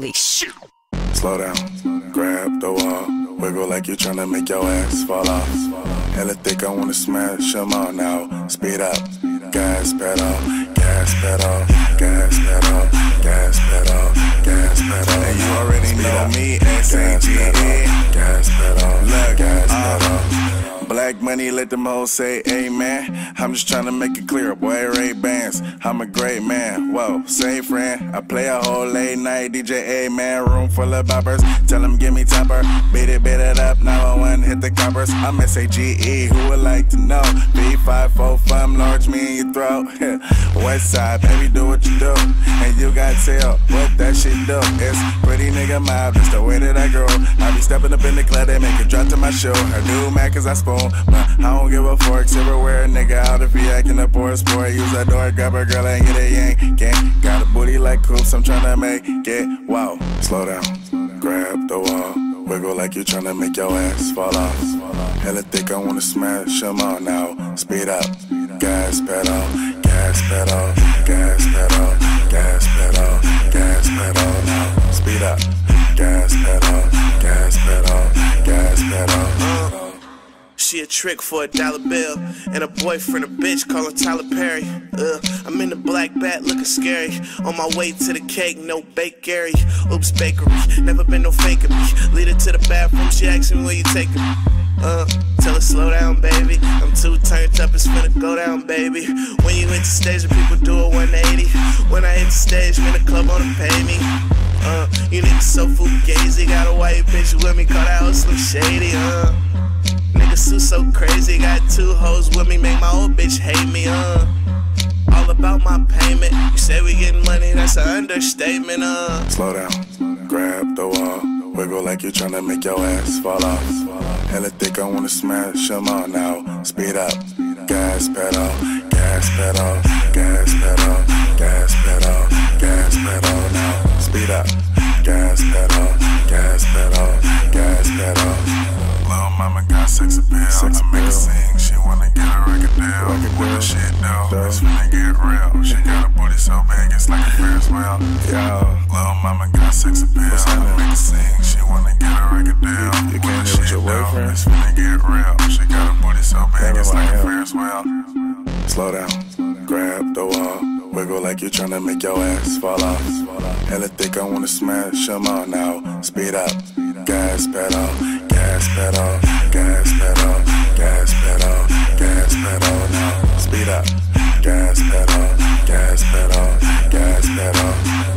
Holy shit. Slow down, grab the wall, wiggle like you're tryna make your ass fall off. Hella thick, I wanna smash them all now. Speed up, gas pedal, gas pedal, gas pedal, gas pedal, gas pedal. And you already know me, S-A-G-E. Gas pedal, gas pedal. Black money, let them hoes say amen. I'm just tryna make it clear, boy, Ray-Bans. I'm a great man, whoa, say friend. I play a whole late night DJ, amen. Room full of boppers, tell them give me topper. Beat it up, 911, hit the coppers. I'm S-A-G-E, who would like to know? B545, large me in your throat. West side, baby, do what you do. And you got tell what that shit do. It's pretty nigga mob, just the way that I grow. I be stepping up in the club, they make it drop to my show. I do mad cause I spoon. But I don't give a fork, silverware, nigga out if he acting up or a sport. Use that door, grab a girl and get a yank. Gang, got a booty like coops, I'm tryna make it. Wow, slow down, grab the wall, wiggle like you're tryna make your ass fall off. Hella thick, I wanna smash them all now. Speed up, gas pedal, gas pedal, gas pedal, gas pedal, gas pedal now. Speed up, gas pedal, gas pedal, gas pedal. She a trick for $1 bill, and a boyfriend a bitch calling Tyler Perry. I'm in the black bat looking scary. On my way to the cake, no bakery. Oops, bakery, never been no faking me. Lead her to the bathroom, she asking me where you taking me. Tell her slow down, baby. I'm too turned up, it's finna go down, baby. When you hit the stage, the people do a 180. When I hit the stage, man, the club wanna pay me. You niggas so fugazi, got a white bitch with me, call that hoe Slim Shady, Nigga Sue so crazy, got 2 hoes with me, make my old bitch hate me, All about my payment, you say we getting money, that's an understatement, Slow down, grab the wall, wiggle like you're tryna make your ass fall off. Hella thick, I wanna smash them all now. Speed up, gas pedal, gas pedal, gas pedal, gas pedal, gas pedal now. Speed up, gas pedal, gas pedal, gas pedal. Lil' mama got sex appeal, I make her sing, she wanna get a record deal. What the shit do, it's finna get real. She got a booty so big, it's like a Ferris wheel. Yo, lil' mama got sex appeal, I make her sing, she wanna get a record deal. What the shit do, it's finna get real. She got a booty so big, it's like a Ferris wheel. Slow down, grab the wall, wiggle like you're tryna make your ass fall off. Hella thick, I wanna smash them all now. Speed up, gas pedal, gas pedal, gas pedal, gas pedal, gas pedal now. Speed up, gas pedal, gas pedal, gas pedal.